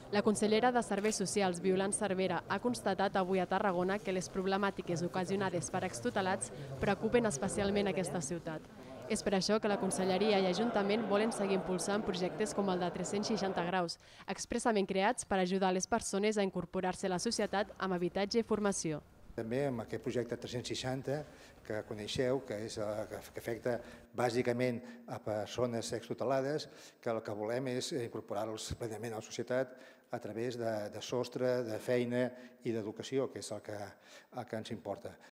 La consellera de Serveis Socials, Violant Cervera, ha constatat avui a Tarragona que les problemàtiques ocasionades per extutelats preocupen especialment aquesta ciutat. És per això que la Conselleria i Ajuntament volen seguir impulsant projectes com el de 360 graus, expressament creats per ajudar les persones a incorporar-se a la societat amb habitatge i formació. També amb aquest projecte 360 que coneixeu, que afecta bàsicament a persones extutelades, que el que volem és incorporar-los plenament a la societat a través de sostre, de feina i d'educació, que és el que ens importa.